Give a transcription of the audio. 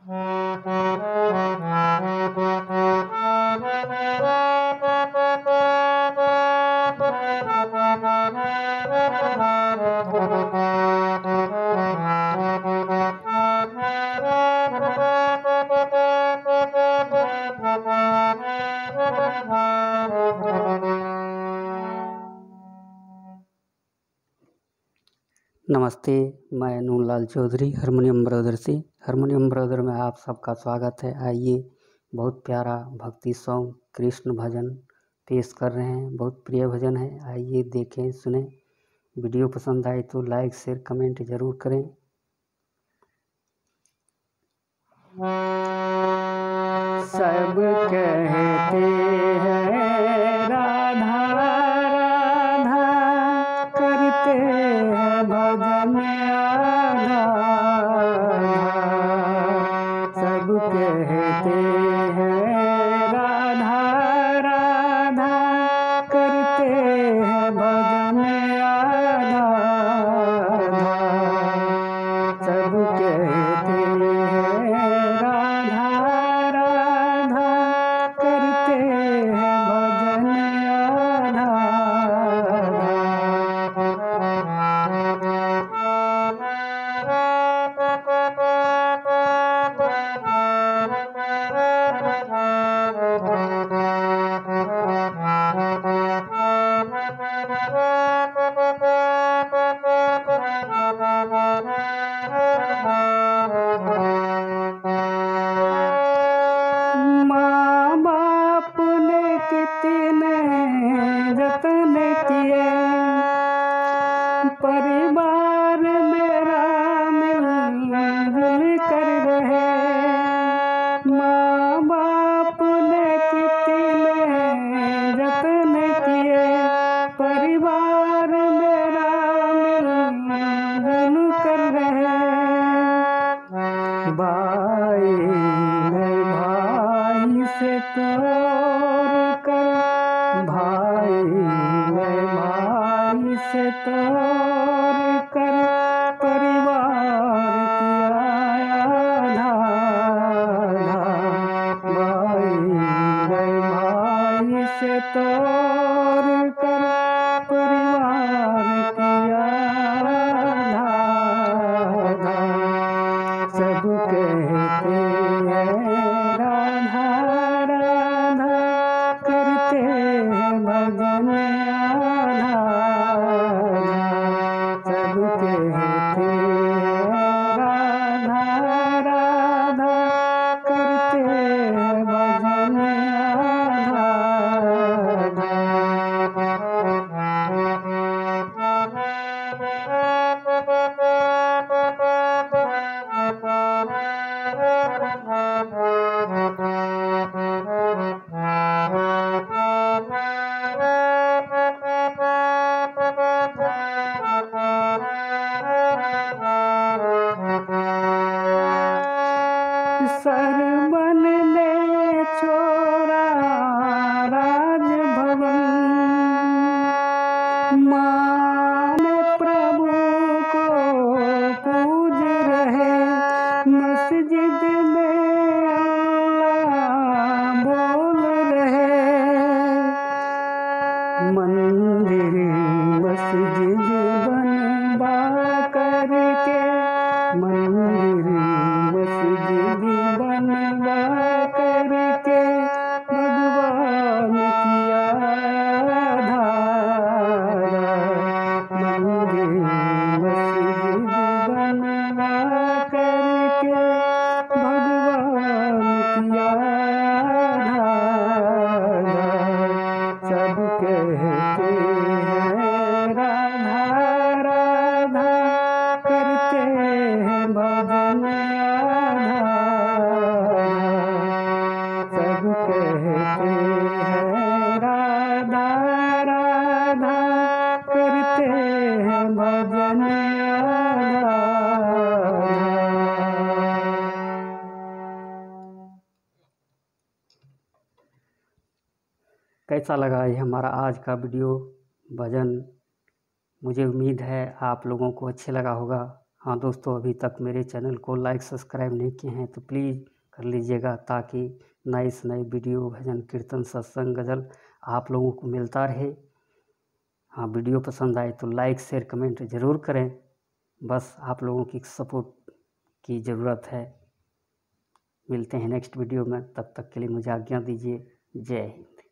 नमस्ते, मैं Noorlal Chaudhary harmonium brother से। हारमोनियम ब्रदर में आप सबका स्वागत है। आइए, बहुत प्यारा भक्ति सॉन्ग कृष्ण भजन पेश कर रहे हैं। बहुत प्रिय भजन है, आइए देखें सुने। वीडियो पसंद आए तो लाइक शेयर कमेंट ज़रूर करें। सब कहते हैं राधा राधा, करते हैं भजन आधा आधा। सब कहते हैं राधा राधा, करते हैं भजन आधा आधा। सब कहते हैं राधा राधा, करते हैं भजन आधा माँ बाप ने कितने जतन किए, परिवार मेरा मिलजुल कर रहे। माँ बाप ने कितने जतन किए, परिवार मेरा मिलजुल कर रहे। भाई ने भाई से तोड़ कर, भाई ने भाई से तोड़ कर, परिवार किया आधा आधा। भाई ने भाई से तोड़ कर, परिवार किया आधा आधा। सब कहते हैं राधा राधा, करते हैं भजन आधा आधा। सब कहते हैं राधा राधा, करते हैं भजन आधा सरवन ने छोड़ा राजभवन, माँ ने प्रभु को पूज रहे। मस्जिद में अल्लाह बोल रहे, मंदिर मस्जिद बनवा करके, मंदिर मस्जिद बनवा करके, भगवान किया आधा आधा। मंदिर मस्जिद बनवा करके, भगवान किया आधा आधा। सब कहते हैं राधा राधा, करते हैं भजन आधा आधा। सब कहते हैं राधा राधा, करते हैं भजन आधा आधा। कैसा लगा ये हमारा आज का वीडियो भजन? मुझे उम्मीद है आप लोगों को अच्छे लगा होगा। हाँ दोस्तों, अभी तक मेरे चैनल को लाइक सब्सक्राइब नहीं किए हैं तो प्लीज़ कर लीजिएगा, ताकि नए से नए वीडियो, भजन कीर्तन सत्संग गज़ल आप लोगों को मिलता रहे। हाँ, वीडियो पसंद आए तो लाइक शेयर कमेंट ज़रूर करें। बस आप लोगों की सपोर्ट की ज़रूरत है। मिलते हैं नेक्स्ट वीडियो में, तब तक के लिए मुझे आज्ञा दीजिए। जय हिंद।